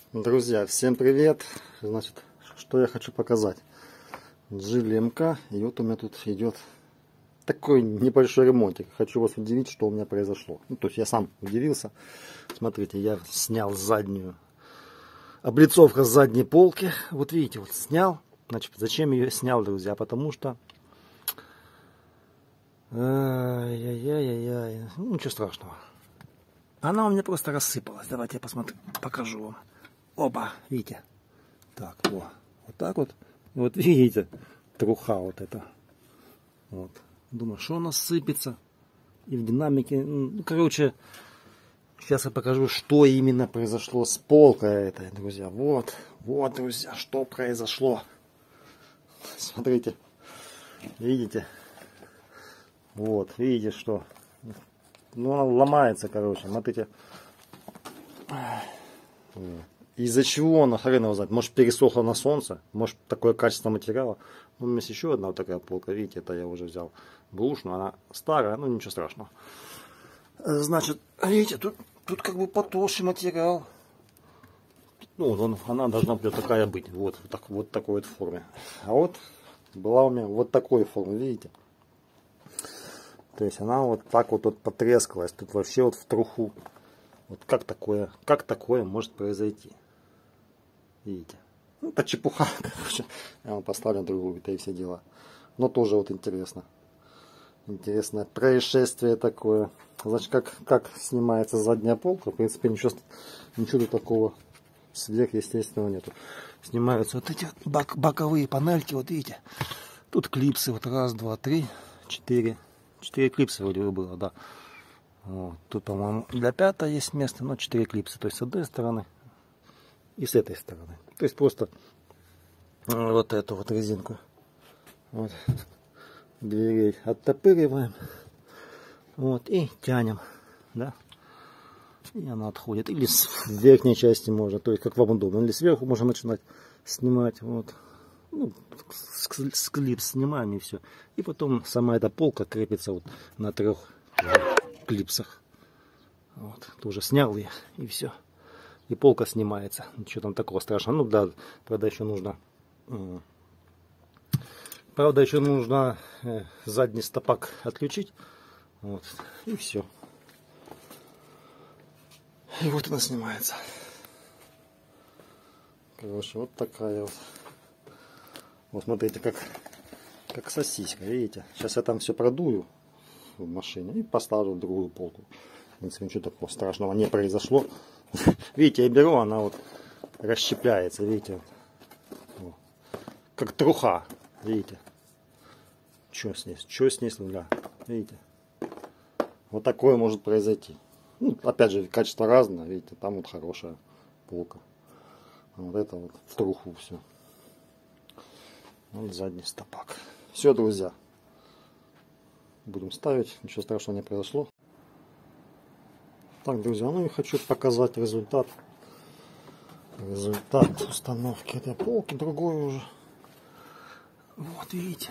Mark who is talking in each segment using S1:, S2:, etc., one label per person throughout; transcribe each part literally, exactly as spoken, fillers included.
S1: Друзья, всем привет! Значит, что я хочу показать. джи эл эм ка, и вот у меня тут идет такой небольшой ремонтик. Хочу вас удивить, что у меня произошло. Ну, то есть я сам удивился. Смотрите, я снял заднюю облицовка с задней полки. Вот видите, вот снял. Значит, зачем ее снял, друзья? Потому что ай-яй-яй-яй-яй. Ну, ничего страшного. Она у меня просто рассыпалась. Давайте я посмотрю, покажу вам. Опа, видите? Так, вот, вот так вот. Вот видите, труха вот это. Вот. Думаю, что она сыпется. И в динамике, ну, короче, сейчас я покажу, что именно произошло с полкой этой, друзья. Вот, вот, друзья, что произошло. Смотрите, видите? Вот, видите, что? Ну, она ломается, короче, смотрите. Из-за чего она, хрен его знает. Может, пересохла на солнце, может, такое качество материала. Ну, у меня есть еще одна вот такая полка, видите, это я уже взял бэушную, она старая, ну, ничего страшного. Значит, видите, тут, тут как бы потолще материал. Ну, он, она должна быть такая быть, вот, вот, так, вот такой вот форме. А вот была у меня вот такой формы, видите. То есть она вот так вот, вот потрескалась, тут вообще вот в труху. Вот как такое, как такое может произойти? Видите? Ну, это чепуха, короче. Я вам поставлю другую, это и все дела. Но тоже вот интересно. Интересное происшествие такое. Значит, как, как снимается задняя полка. В принципе, ничего, ничего такого сверхъестественного нету. Снимаются вот эти бок, боковые панельки, вот видите. Тут клипсы, вот раз, два, три, четыре. Четыре клипса вроде бы было, да. Вот. Тут, по-моему, для пятой есть место, но четыре клипса. То есть с одной стороны и с этой стороны. То есть просто вот эту вот резинку вот, дверей оттопыриваем. Вот, и тянем. Да? И она отходит. Или с верхней части можно, то есть как вам удобно. Или сверху можно начинать снимать. Вот. Ну, с, с клипс снимаем и все. И потом сама эта полка крепится вот на трех клипсах. Вот, тоже снял я, и все. И полка снимается. Ничего там такого страшного. Ну да, правда еще нужно. Правда еще нужно задний стопак отключить. Вот, и все. И вот она снимается. Короче, вот такая вот. Вот смотрите, как, как сосиска, видите. Сейчас я там все продую в машине и поставлю другую полку. В принципе, ничего такого страшного не произошло. Видите, я беру, она вот расщепляется, видите. Вот. Как труха, видите. Что с ней, что с ней, да, видите. Вот такое может произойти. Ну, опять же, качество разное, видите, там вот хорошая полка. Вот это вот в труху все. Вот задний стопак. Все, друзья. Будем ставить. Ничего страшного не произошло. Так, друзья, ну и хочу показать результат. Результат установки этой полки. Другой уже. Вот, видите.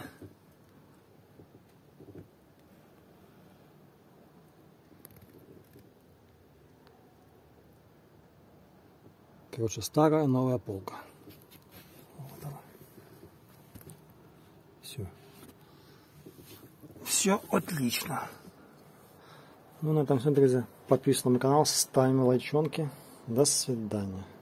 S1: Короче, старая новая полка. Вот она. Все. Все отлично. Ну на этом все, друзья. Подписывайтесь на мой канал, ставим лайчонки. До свидания.